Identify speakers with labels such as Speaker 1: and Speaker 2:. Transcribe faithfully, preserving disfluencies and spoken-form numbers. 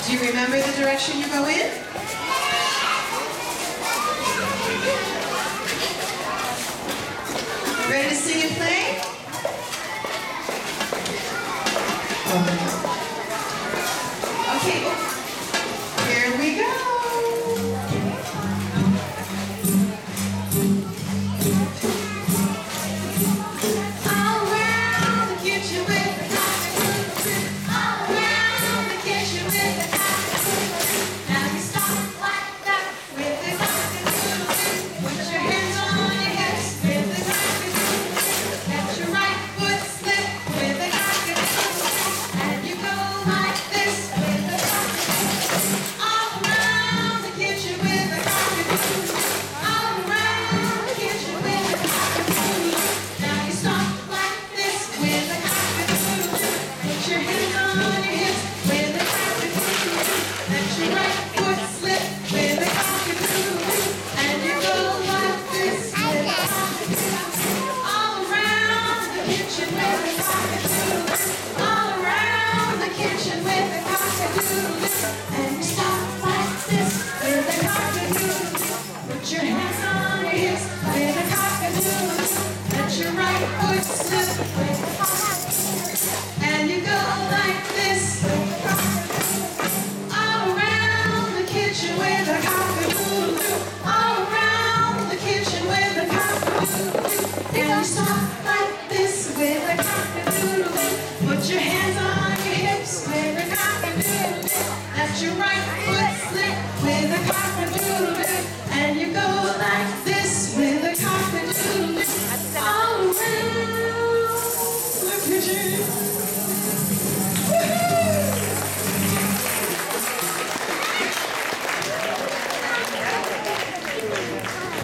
Speaker 1: Do you remember the direction you go in? Ready to sing and play? Okay, here we go. All around the kitchen with the cockatoo. All around the kitchen with the cockatoo. Now you stop like that with the cockatoo. Put your hands on your hips with the cockatoo. Let your right foot slip with the cockatoo. And you go like this with the cockatoo. All around the kitchen with the cockatoo. All around the kitchen with the cockatoo. Now you stop like this with the cockatoo. Put your hands on your hips with the cockatoo. Let your right foot slip with the cockatoo. And you go like this with the cockatoo. All around the kitchen with the cockatoo. All around the kitchen with the cockatoo. And you stop like this with the cockatoo. Put your hands on your hips with the cockatoo. Let your right foot slip with the cockatoo. And you go like this with the cockatoo. All around the kitchen with the cockatoo. All around the kitchen with the cockatoo. And you stop like this with the cockatoo. Put your hands on your hips with the cockatoo. Let your right